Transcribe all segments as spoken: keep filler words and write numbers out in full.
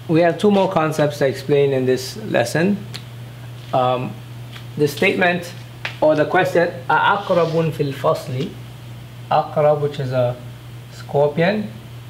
we have two more concepts to explain in this lesson. Um, the statement or the question أَأَقْرَبٌ فِي الْفَصْلِ, أَقْرَب, which is a scorpion.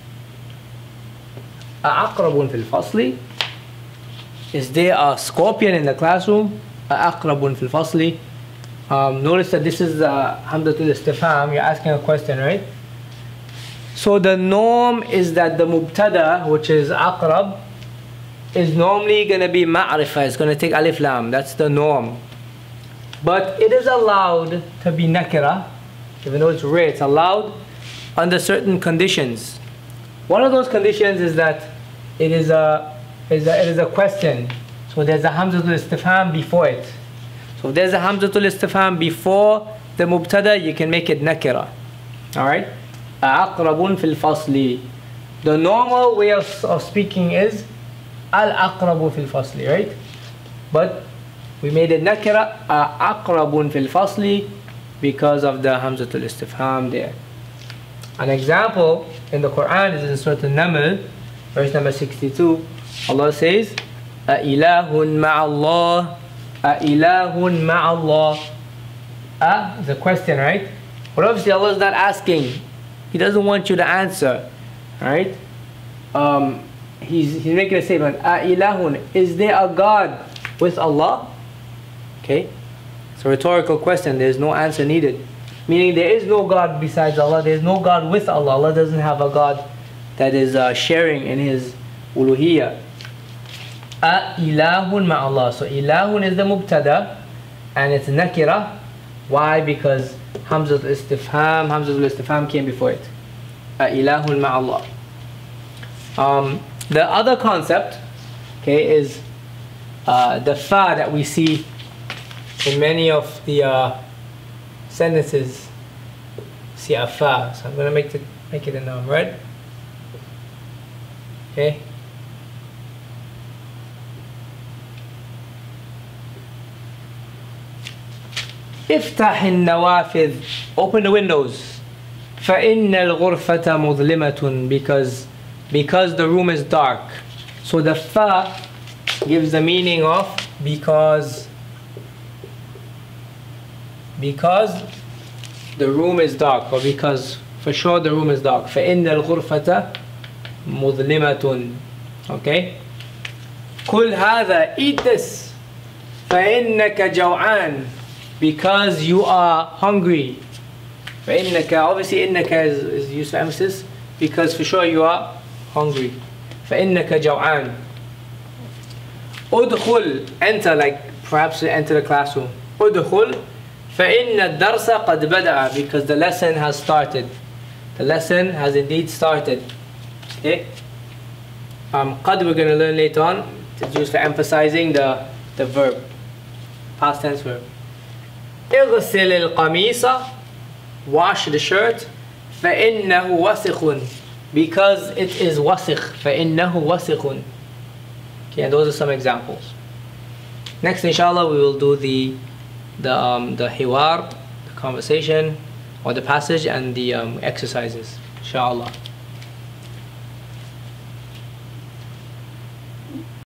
أَأَقْرَبٌ فِي الْفَصْلِ, is there a scorpion in the classroom? أَأَقْرَبٌ فِي الْفَصْلِ. Um, notice that this is uh, Hamzatul Istifham, you're asking a question, right? So the norm is that the mubtada, which is aqrab, is normally going to be ma'rifah, it's going to take alif lam, that's the norm. But it is allowed to be nakira, even though it's rare, it's allowed under certain conditions. One of those conditions is that it is a, is a, it is a question. So there's a Hamzatul Istifham before it. So if there's a Hamzatul Istifham before the mubtada, you can make it nakira. Alright? أَأَقْرَبٌ فِي الْفَصْلِ. The normal way of, of speaking is al-aqrabu fil fasli, right? But we made it nakira, aqrabun fil fasli, because of the hamzatul istifham there. An example in the Quran is in Surah An-Naml, verse number sixty-two. Allah says, أَإِلَهٌ مَعَ اللَّهِ أَإِلَهٌ مَعَ اللَّهِ. Ah, the question, right? But obviously Allah is not asking. He doesn't want you to answer, right? Um, He's, he's making a statement, A'ilahun, is there a God with Allah? Okay, it's a rhetorical question, there's no answer needed. Meaning there is no God besides Allah, there's no God with Allah. Allah doesn't have a God that is uh, sharing in His uluhiyya. A'ilahun ma'allah. So ilahun is the mubtada and it's nakira. Why? Because Hamzatul Istifham, Hamzatul Istifham came before it. A'ilahun ma'allah. Um, The other concept, okay, is uh, the fa that we see in many of the uh, sentences. See a fa, so I'm going to make it make it in um, red. Okay. افتح النوافذ, open the windows. فإن الغرفة مظلمة, because because the room is dark. So the fa gives the meaning of because because the room is dark, or because for sure the room is dark. فإن الغرفة مظلمة. Okay. كل هذا, eat this. فإنك جوعان, because you are hungry. فإنك, obviously إنك is, is used for emphasis, because for sure you are hungry. فإنك جوعان. أدخل, enter, like perhaps enter the classroom. أدخل فإن الدرس قد بدأ, because the lesson has started. The lesson has indeed started. Okay. Um, قد we're going to learn later on. It's used for emphasizing the the verb, past tense verb. اغسل القميص, wash the shirt. فإنه وسخ, because it is wasikh. فَإِنَّهُ وَسِخٌ. Okay, and those are some examples. Next, inshallah, we will do the the um, the hiwar, the conversation, or the passage, and the um, exercises. Inshallah.